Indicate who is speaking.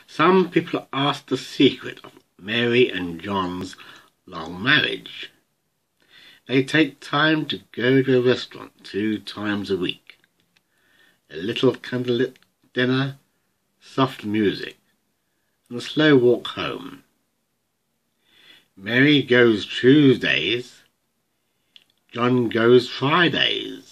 Speaker 1: Some people ask the secret of Mary and John's long marriage. They take time to go to a restaurant 2 times a week. A little candlelit dinner, soft music, and a slow walk home. Mary goes Tuesdays, John goes Fridays.